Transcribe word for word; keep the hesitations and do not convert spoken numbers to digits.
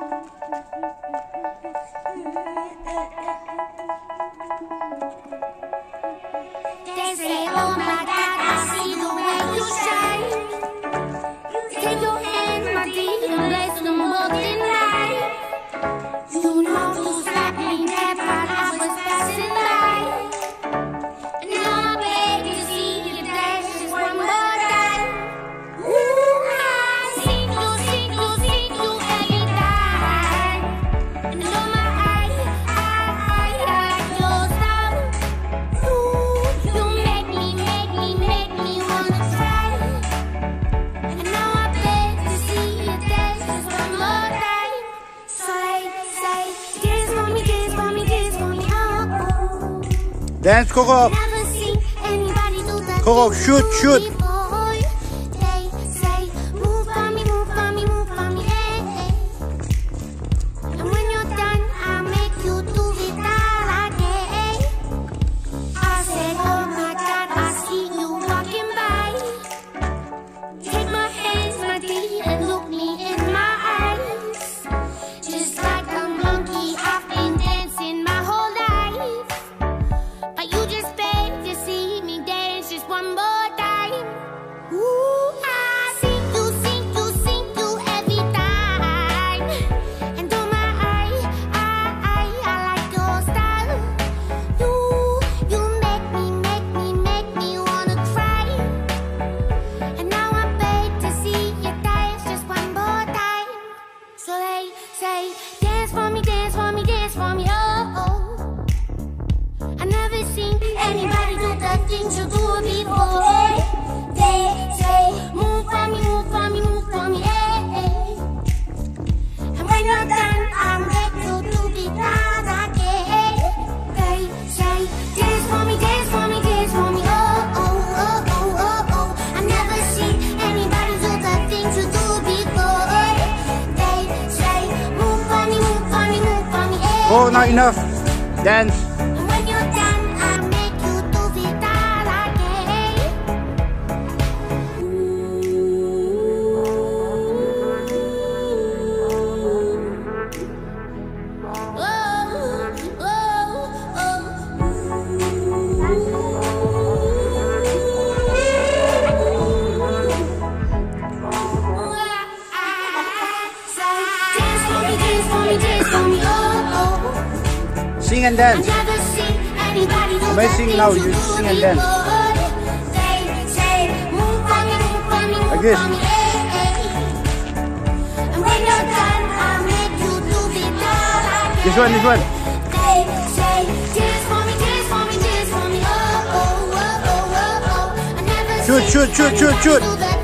They say, oh my God, I see the way you shine. Take your hand, my dear, and bless them more than light. You know you slapped me bad while I was passing by. And now I beg to see you dance just one more time. Ooh, I see you, see you, see you every time. And oh my, I, I, I, I like your style. Ooh, you make me, make me, make me wanna try. And now I beg to see you dance just one more time. So they say, dance for me, dance for me, dance for me, oh, oh. Dance, Coco. Never seen anybody do that. Coco, shoot, shoot. Before. They say, move for me, move for me, move for me, eh, eh. And when you're done, I'll make you do it all again. I said, oh my God, I see you walking by. Take my hands, my dear, and look me in my eyes. Just like a monkey, I've been dancing my whole life. But you just beg to see me dance just one more time. Ooh, I see you, see you, see you every time. And oh my, I, I, I, I like your style. You, you make me, make me, make me wanna cry. And now I beg to see you dance just one more time. So they say, dance for me, dance for me, dance for me, oh, oh. I never seen anybody do the things you do before. They say, move for me, move for me, move for me, eh, eh. And when you're done, I'll make you do the dance again. They say, dance for me, dance for me, dance for me, oh, oh, oh, oh, oh, oh. I never seen anybody do the things you do before. They say, move for me, move for me, move for me, eh. Oh, not enough. Dance. And when you're done, I'll make you do it all again. Oh, oh, dance for me, dance for me, dance for me, oh, oh. Sing and dance. Never seen anybody do Am I sing now? You sing and dance. They say, move for me, move for me, move Like this. for me, eh, eh. And when you're done, I'll make you do the all again. This one, this one. They say, dance for me, dance for me, dance for me, oh, oh, oh, oh, oh, oh. I never Shoot, seen shoot, shoot, shoot, anybody shoot. do that